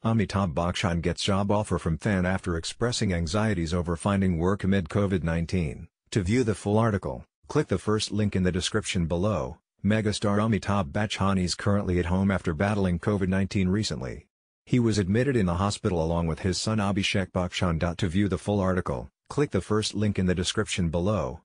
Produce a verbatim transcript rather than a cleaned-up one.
Amitabh Bachchan gets job offer from fan after expressing anxieties over finding work amid COVID nineteen. To view the full article, click the first link in the description below. Megastar Amitabh Bachchan is currently at home after battling COVID nineteen recently. He was admitted in the hospital along with his son Abhishek Bachchan. To view the full article, click the first link in the description below.